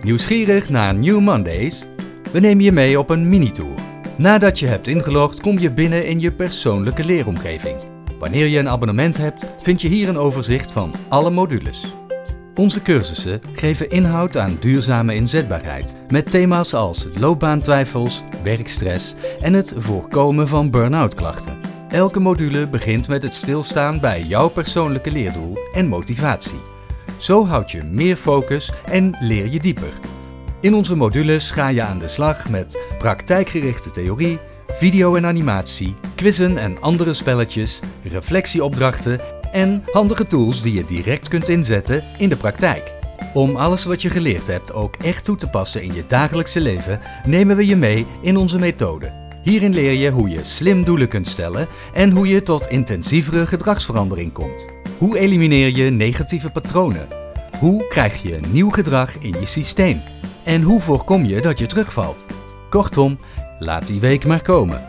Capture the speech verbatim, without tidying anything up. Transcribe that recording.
Nieuwsgierig naar New Mondays? We nemen je mee op een mini-tour. Nadat je hebt ingelogd, kom je binnen in je persoonlijke leeromgeving. Wanneer je een abonnement hebt, vind je hier een overzicht van alle modules. Onze cursussen geven inhoud aan duurzame inzetbaarheid, met thema's als loopbaantwijfels, werkstress en het voorkomen van burn-out klachten. Elke module begint met het stilstaan bij jouw persoonlijke leerdoel en motivatie. Zo houd je meer focus en leer je dieper. In onze modules ga je aan de slag met praktijkgerichte theorie, video en animatie, quizzen en andere spelletjes, reflectieopdrachten en handige tools die je direct kunt inzetten in de praktijk. Om alles wat je geleerd hebt ook echt toe te passen in je dagelijkse leven, nemen we je mee in onze methode. Hierin leer je hoe je slim doelen kunt stellen en hoe je tot intensievere gedragsverandering komt. Hoe elimineer je negatieve patronen? Hoe krijg je nieuw gedrag in je systeem? En hoe voorkom je dat je terugvalt? Kortom, laat die week maar komen.